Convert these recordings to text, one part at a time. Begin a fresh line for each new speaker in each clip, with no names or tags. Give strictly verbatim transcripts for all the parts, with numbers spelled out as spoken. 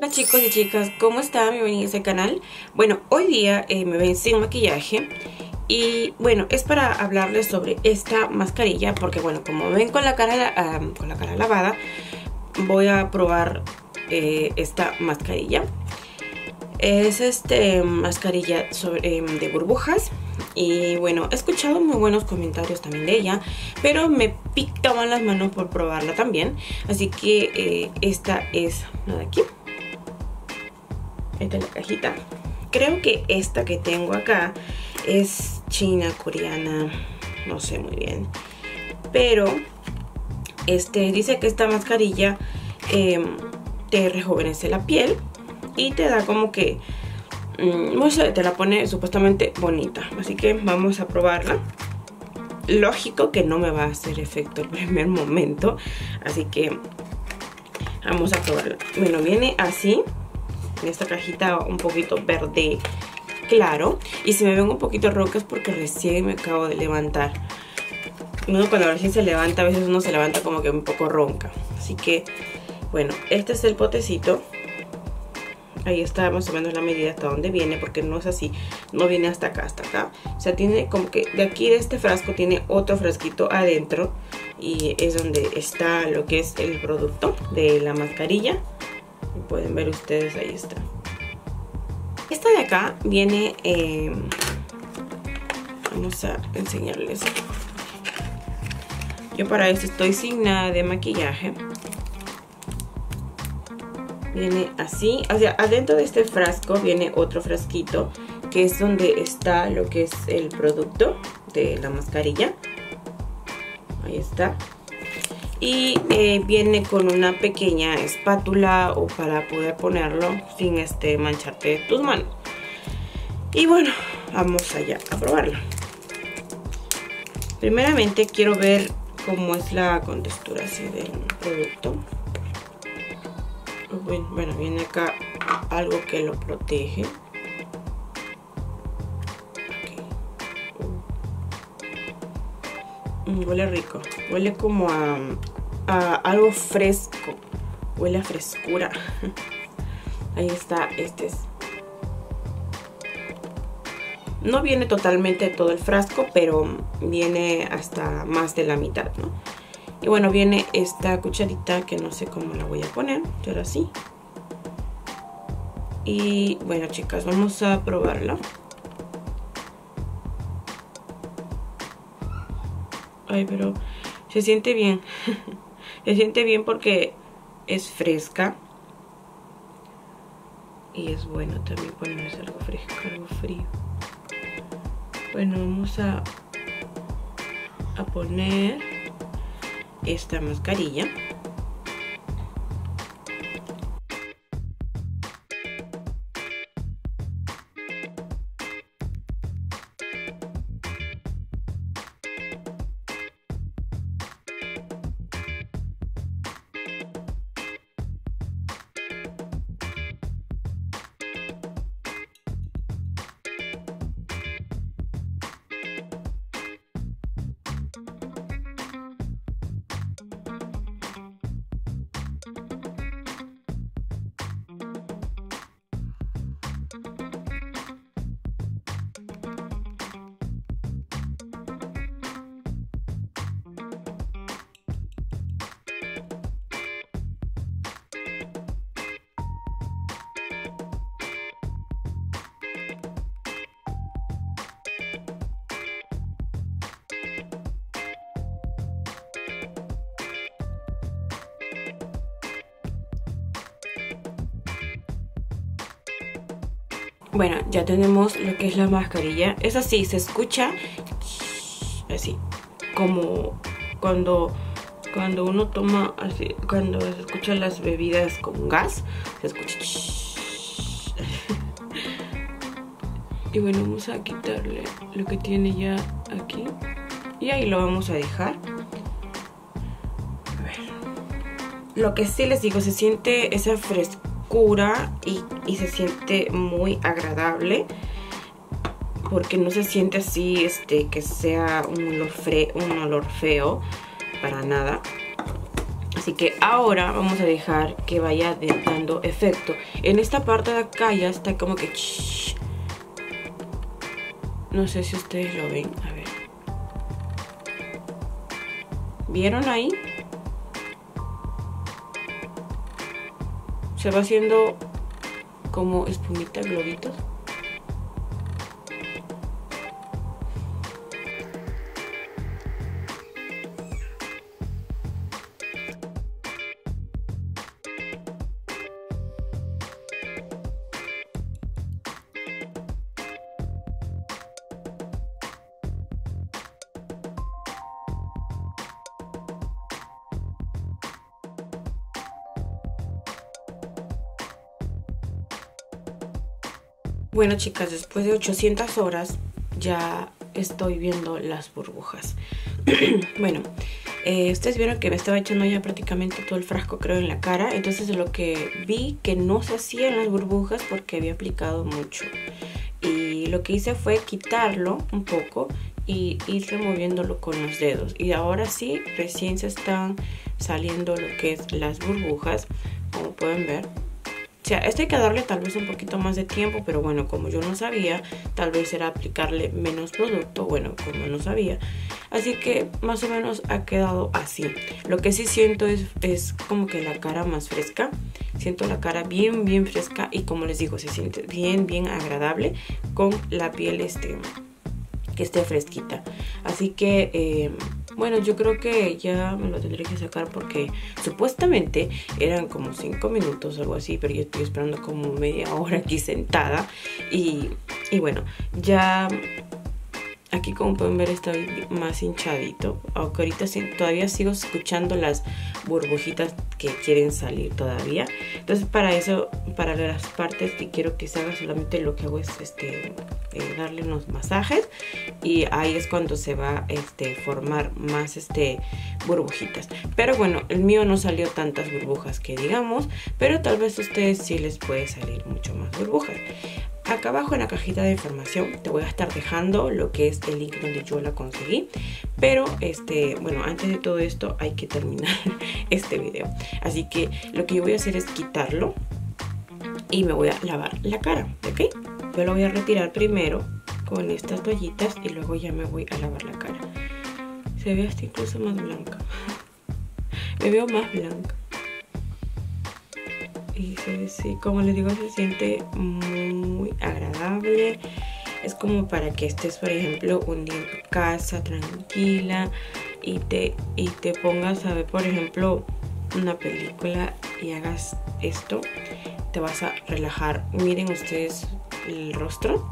Hola chicos y chicas, ¿cómo están? Bienvenidos al canal. Bueno, hoy día eh, me ven sin maquillaje. Y bueno, es para hablarles sobre esta mascarilla. Porque bueno, como ven con la cara, um, con la cara lavada, voy a probar eh, esta mascarilla. Es este mascarilla sobre, eh, de burbujas. Y bueno, he escuchado muy buenos comentarios también de ella, pero me picaban las manos por probarla también. Así que eh, esta es la de aquí. Esta es la cajita. Creo que esta que tengo acá es china, coreana, no sé muy bien. Pero este dice que esta mascarilla eh, te rejuvenece la piel y te da como que no sé, te la pone supuestamente bonita. Así que vamos a probarla. Lógico que no me va a hacer efecto el primer momento, así que vamos a probarla. Bueno, viene así, en esta cajita un poquito verde claro. Y si me ven un poquito roca es porque recién me acabo de levantar. Uno cuando recién se levanta, a veces uno se levanta como que un poco ronca. Así que, bueno, este es el potecito. Ahí está más o menos la medida hasta donde viene, porque no es así, no viene hasta acá, hasta acá. O sea, tiene como que de aquí de este frasco tiene otro frasquito adentro. Y es donde está lo que es el producto de la mascarilla. Y pueden ver ustedes, ahí está. Esta de acá viene, eh, vamos a enseñarles. Yo para esto estoy sin nada de maquillaje. Viene así, o sea, adentro de este frasco viene otro frasquito que es donde está lo que es el producto de la mascarilla. Ahí está. Y eh, viene con una pequeña espátula o para poder ponerlo sin este mancharte tus manos. Y bueno, vamos allá a probarlo. Primeramente quiero ver cómo es la contextura así del producto. Bueno, viene acá algo que lo protege. Mm, huele rico. Huele como a, a algo fresco. Huele a frescura. Ahí está. Este es. No viene totalmente todo el frasco, pero viene hasta más de la mitad, ¿no? Y bueno, viene esta cucharita que no sé cómo la voy a poner, pero así. Y bueno, chicas, vamos a probarla. Ay, pero se siente bien. Se siente bien porque es fresca. Y es bueno también ponerse algo fresco, algo frío. Bueno, vamos a, a poner esta mascarilla. Bueno, ya tenemos lo que es la mascarilla. Es así, se escucha así, como cuando, cuando uno toma así, cuando se escuchan las bebidas con gas, se escucha. Y bueno, vamos a quitarle lo que tiene ya aquí. Y ahí lo vamos a dejar. A ver. Lo que sí les digo, se siente esa frescura. Y, y se siente muy agradable porque no se siente así este que sea un olor, fre un olor feo para nada. Así que ahora vamos a dejar que vaya dando efecto. En esta parte de acá ya está como que... No sé si ustedes lo ven. A ver. ¿Vieron ahí? Se va haciendo como espumita, globitos. Bueno, chicas, después de ochocientas horas ya estoy viendo las burbujas. Bueno, eh, ustedes vieron que me estaba echando ya prácticamente todo el frasco, creo, en la cara. Entonces lo que vi que no se hacían las burbujas porque había aplicado mucho. Y lo que hice fue quitarlo un poco y ir removiéndolo con los dedos. Y ahora sí, recién se están saliendo lo que es las burbujas, como pueden ver. O sea, esto hay que darle tal vez un poquito más de tiempo, pero bueno, como yo no sabía, tal vez era aplicarle menos producto, bueno, como no sabía. Así que más o menos ha quedado así. Lo que sí siento es, es como que la cara más fresca. Siento la cara bien, bien fresca y como les digo, se siente bien, bien agradable con la piel este, que esté fresquita. Así que... Eh, Bueno, yo creo que ya me lo tendré que sacar porque supuestamente eran como cinco minutos o algo así, pero yo estoy esperando como media hora aquí sentada. Y, y bueno, ya aquí como pueden ver está más hinchadito. Aunque ahorita sí, todavía sigo escuchando las burbujitas que quieren salir todavía. Entonces para eso, para las partes que quiero que se haga, solamente lo que hago es este... Eh, darle unos masajes y ahí es cuando se va este formar más este burbujitas. Pero bueno, el mío no salió tantas burbujas que digamos, pero tal vez a ustedes sí les puede salir mucho más burbujas. Acá abajo en la cajita de información te voy a estar dejando lo que es el link donde yo la conseguí. Pero este, bueno, antes de todo esto hay que terminar este video. Así que lo que yo voy a hacer es quitarlo y me voy a lavar la cara, ¿ok? Yo lo voy a retirar primero con estas toallitas y luego ya me voy a lavar la cara. Se ve hasta incluso más blanca. Me veo más blanca. Y se, sí, como les digo, se siente muy, muy agradable. Es como para que estés, por ejemplo, un día en tu casa tranquila y te, y te pongas a ver, por ejemplo, una película y hagas esto. Te vas a relajar. Miren ustedes el rostro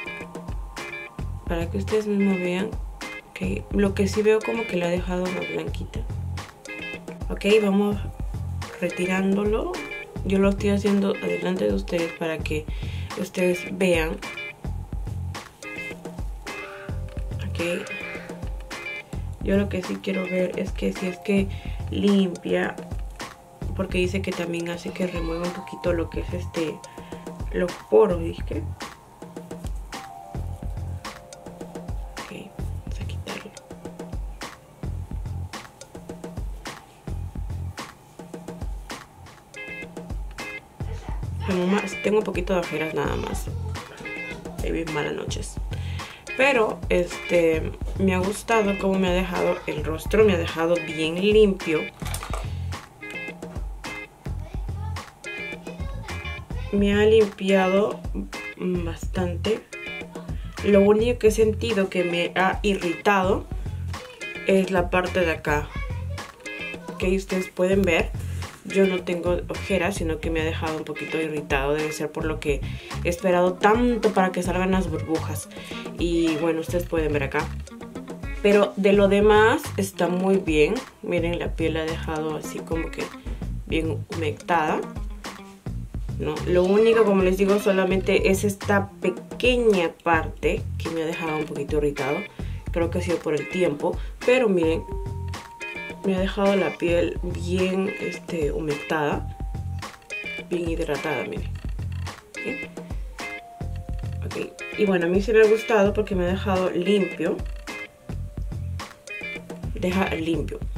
para que ustedes mismos vean que lo que sí veo como que la ha dejado más blanquita. Ok, vamos retirándolo. Yo lo estoy haciendo adelante de ustedes para que ustedes vean. Ok, yo lo que sí quiero ver es que si es que limpia, porque dice que también hace que remueva un poquito lo que es este los poros, ¿viste? Ok, vamos a quitarlo. Más, tengo un poquito de ojeras nada más. Hay bien malas noches. Pero este me ha gustado cómo me ha dejado el rostro, me ha dejado bien limpio. Me ha limpiado bastante. Lo único que he sentido que me ha irritado es la parte de acá. Que ustedes pueden ver, yo no tengo ojeras, sino que me ha dejado un poquito irritado. Debe ser por lo que he esperado tanto para que salgan las burbujas. Y bueno, ustedes pueden ver acá. Pero de lo demás está muy bien. Miren, la piel la ha dejado así como que bien humectada. ¿No? Lo único, como les digo, solamente es esta pequeña parte que me ha dejado un poquito irritado. Creo que ha sido por el tiempo. Pero miren, me ha dejado la piel bien este, humectada. Bien hidratada, miren. ¿Sí? Okay. Y bueno, a mí se me ha gustado porque me ha dejado limpio. Deja limpio.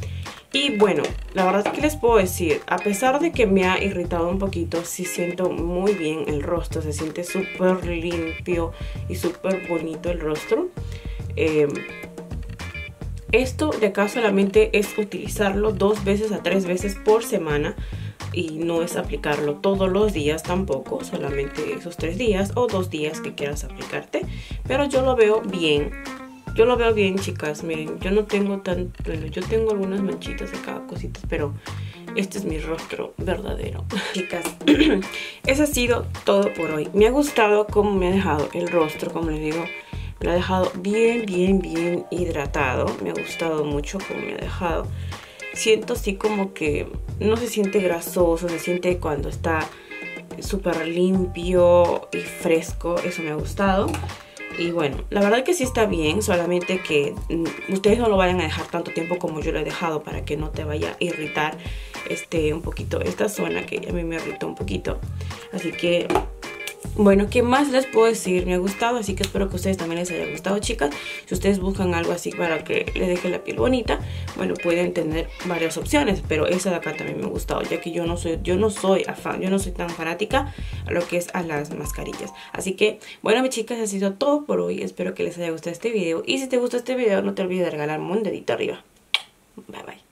Y bueno, la verdad es que les puedo decir, a pesar de que me ha irritado un poquito, sí siento muy bien el rostro, se siente súper limpio y súper bonito el rostro. Eh, esto de acá solamente es utilizarlo dos veces a tres veces por semana y no es aplicarlo todos los días tampoco, solamente esos tres días o dos días que quieras aplicarte. Pero yo lo veo bien. Yo lo veo bien, chicas, miren, yo no tengo tan... Bueno, yo tengo algunas manchitas acá, cositas, pero este es mi rostro verdadero. Chicas, eso ha sido todo por hoy. Me ha gustado cómo me ha dejado el rostro, como les digo. Me lo ha dejado bien, bien, bien hidratado. Me ha gustado mucho cómo me ha dejado. Siento así como que no se siente grasoso, se siente cuando está súper limpio y fresco. Eso me ha gustado. Y bueno, la verdad que sí está bien, solamente que mm, ustedes no lo vayan a dejar tanto tiempo como yo lo he dejado para que no te vaya a irritar este un poquito esta zona que a mí me irritó un poquito. Así que, bueno, ¿qué más les puedo decir? Me ha gustado, así que espero que a ustedes también les haya gustado, chicas. Si ustedes buscan algo así para que les deje la piel bonita, bueno, pueden tener varias opciones, pero esa de acá también me ha gustado, ya que yo no soy, yo no soy afán, yo no soy tan fanática a lo que es a las mascarillas. Así que, bueno, mis chicas, ha sido todo por hoy. Espero que les haya gustado este video. Y si te gustó este video, no te olvides de regalarme un dedito arriba. Bye, bye.